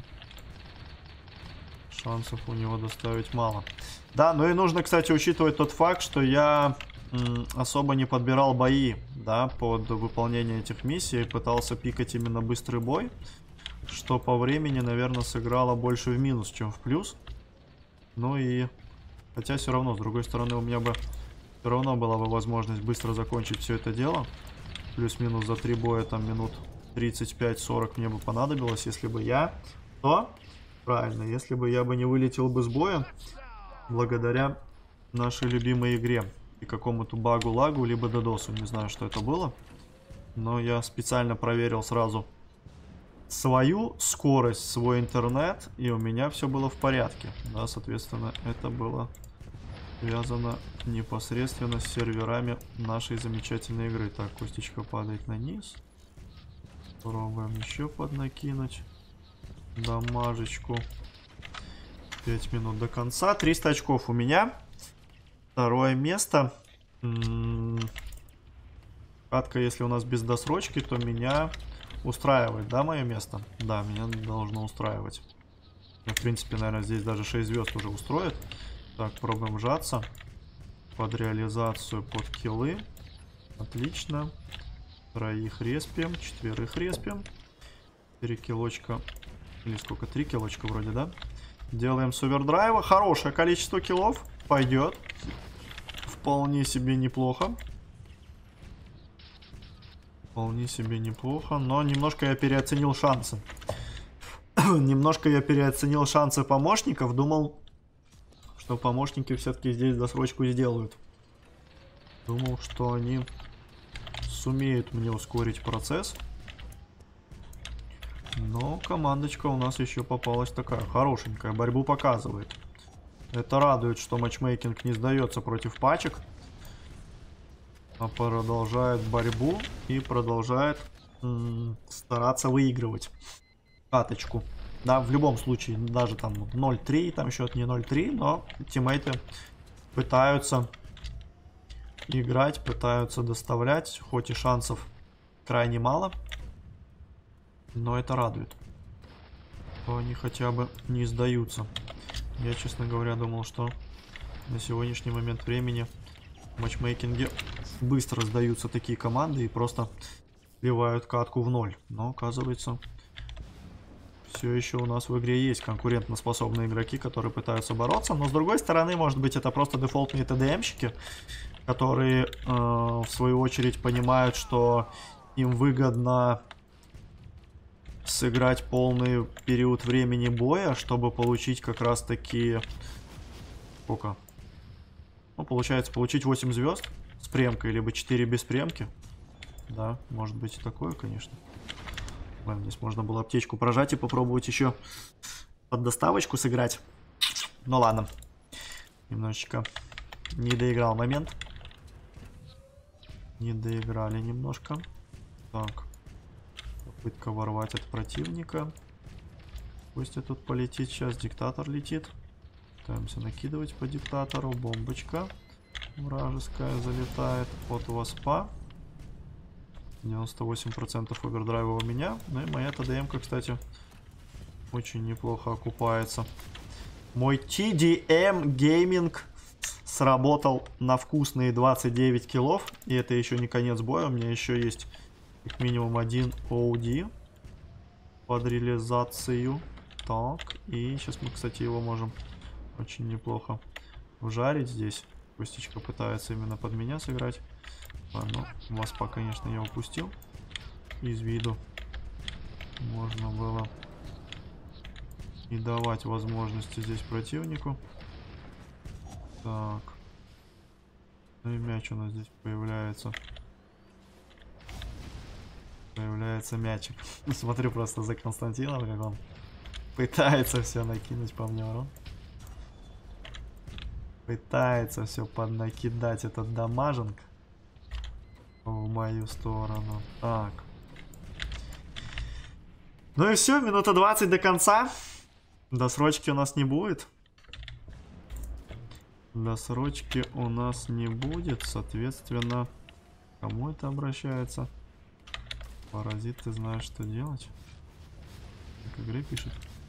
A: шансов у него доставить мало. Да, ну и нужно, кстати, учитывать тот факт, что я м, особо не подбирал бои, да, под выполнение этих миссий. Пытался пикать именно быстрый бой, что по времени, наверное, сыграло больше в минус, чем в плюс. Ну и... Хотя все равно, с другой стороны, у меня бы все равно была бы возможность быстро закончить все это дело. Плюс-минус за три боя, там минут тридцать пять сорок мне бы понадобилось, если бы я... То? Правильно, если бы я бы не вылетел бы с боя, благодаря нашей любимой игре. И какому-то багу-лагу, либо додосу, не знаю, что это было. Но я специально проверил сразу свою скорость, свой интернет, и у меня все было в порядке. Да, соответственно, это было связано непосредственно с серверами нашей замечательной игры. Так, косточка падает на низ. Пробуем еще поднакинуть дамажечку. пять минут до конца. триста очков у меня. Второе место. М-м- катка, если у нас без досрочки, то меня... устраивает, да, мое место? Да, меня должно устраивать. В принципе, наверное, здесь даже шесть звезд уже устроит. Так, пробуем сжаться. Под реализацию, под киллы. Отлично. Троих респим, четверых респим. Три килочка. Или сколько? Три килочка вроде, да? Делаем с овердрайва. Хорошее количество киллов. Пойдет. Вполне себе неплохо. Вполне себе неплохо, но немножко я переоценил шансы. Немножко я переоценил шансы помощников. Думал, что помощники все-таки здесь досрочку сделают. Думал, что они сумеют мне ускорить процесс. Но командочка у нас еще попалась такая хорошенькая. Борьбу показывает. Это радует, что матчмейкинг не сдается против пачек, а продолжает борьбу и продолжает м, стараться выигрывать каточку. Да, в любом случае, даже там ноль три, там счет не ноль три, но тиммейты пытаются играть, пытаются доставлять, хоть и шансов крайне мало, но это радует, что они хотя бы не сдаются. Я, честно говоря, думал, что на сегодняшний момент времени в матчмейкинге быстро сдаются такие команды и просто сливают катку в ноль. Но, оказывается, все еще у нас в игре есть конкурентоспособные игроки, которые пытаются бороться. Но, с другой стороны, может быть, это просто дефолтные ТДМщики, которые, э, в свою очередь, понимают, что им выгодно сыграть полный период времени боя, чтобы получить как раз таки... Сколько? Ну, получается, получить восемь звезд с премкой, либо четыре без премки. Да, может быть и такое, конечно. Ладно, здесь можно было аптечку прожать и попробовать еще под доставочку сыграть. Ну ладно. Немножечко не доиграл момент. Не доиграли немножко. Так. Попытка ворвать от противника. Пусть тут полетит. Сейчас диктатор летит. Пытаемся накидывать по диктатору. Бомбочка вражеская залетает от васпа. девяносто восемь процентов овердрайва у меня. Ну и моя ТДМ-ка, кстати, очень неплохо окупается. Мой ти ди эм гейминг сработал на вкусные двадцать девять киллов. И это еще не конец боя. У меня еще есть как минимум один о ди под реализацию. Так, и сейчас мы, кстати, его можем очень неплохо ужарить здесь. Костечка пытается именно под меня сыграть. Ладно, васпа, конечно, я упустил из виду. Можно было и давать возможности здесь противнику. Так. Ну и мяч у нас здесь появляется. Появляется мячик. Смотрю просто за Константином, как он пытается все накинуть по мне урон. Пытается все поднакидать этот дамажинг в мою сторону. Так. Ну и все, минута двадцать до конца. Досрочки у нас не будет. Досрочки у нас не будет. Соответственно, кому это обращается? Паразит, ты знаешь, что делать? К игре пишет.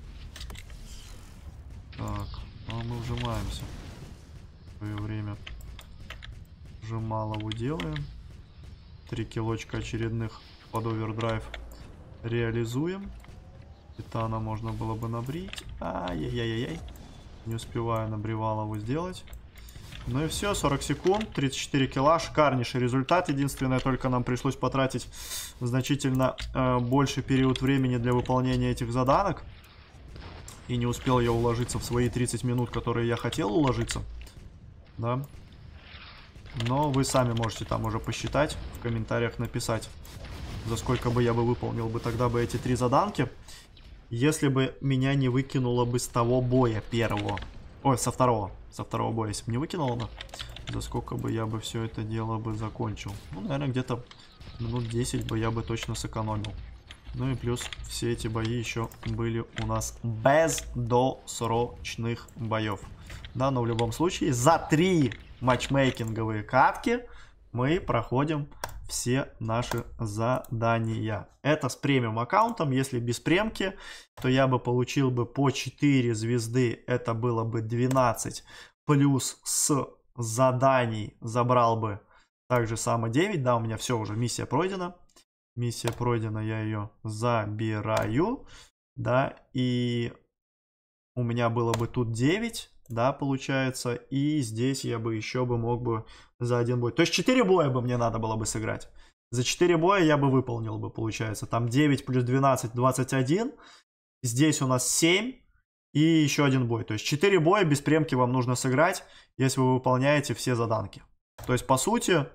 A: Так, ну мы вжимаемся. В свое время вжималову делаем. Три килочка очередных под овердрайв реализуем. Титана можно было бы набрить. Ай-яй-яй-яй. Не успеваю набривалову сделать. Ну и все, сорок секунд, тридцать четыре килла, шикарнейший результат. Единственное, только нам пришлось потратить значительно э, больше период времени для выполнения этих заданок. И не успел я уложиться в свои тридцать минут, которые я хотел уложиться. Да. Но вы сами можете там уже посчитать, в комментариях написать, за сколько бы я бы выполнил бы тогда бы эти три заданки. Если бы меня не выкинуло бы с того боя первого. Ой, со второго. Со второго боя, если бы не выкинуло бы, за сколько бы я бы все это дело бы закончил. Ну, наверное, где-то минут десять бы я бы точно сэкономил. Ну и плюс все эти бои еще были у нас без досрочных боев. Да, но в любом случае за три матчмейкинговые катки мы проходим все наши задания. Это с премиум аккаунтом. Если без премки, то я бы получил бы по четыре звезды. Это было бы двенадцать. Плюс с заданий забрал бы также само девять. Да, у меня все уже, миссия пройдена. Миссия пройдена, я ее забираю. Да, и у меня было бы тут девять. Да, получается. И здесь я бы еще бы мог бы за один бой. То есть четыре боя бы мне надо было бы сыграть. За четыре боя я бы выполнил бы, получается. Там девять плюс двенадцать, двадцать один. Здесь у нас семь. И еще один бой. То есть четыре боя без премки вам нужно сыграть, если вы выполняете все заданки. То есть, по сути,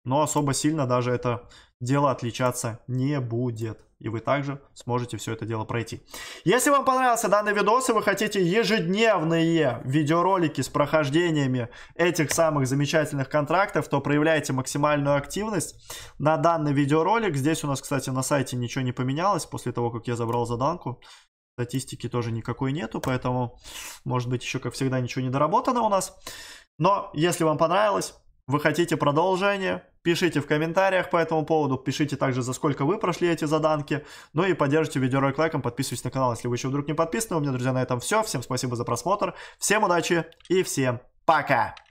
A: но особо сильно даже это дело отличаться не будет. И вы также сможете все это дело пройти. Если вам понравился данный видос и вы хотите ежедневные видеоролики с прохождениями этих самых замечательных контрактов, то проявляйте максимальную активность на данный видеоролик. Здесь у нас, кстати, на сайте ничего не поменялось после того, как я забрал заданку. Статистики тоже никакой нету, поэтому, может быть, еще, как всегда, ничего не доработано у нас. Но, если вам понравилось, вы хотите продолжение, пишите в комментариях по этому поводу, пишите также, за сколько вы прошли эти заданки, ну и поддержите видеоролик лайком, подписывайтесь на канал, если вы еще вдруг не подписаны. У меня, друзья, на этом все. Всем спасибо за просмотр, всем удачи и всем пока!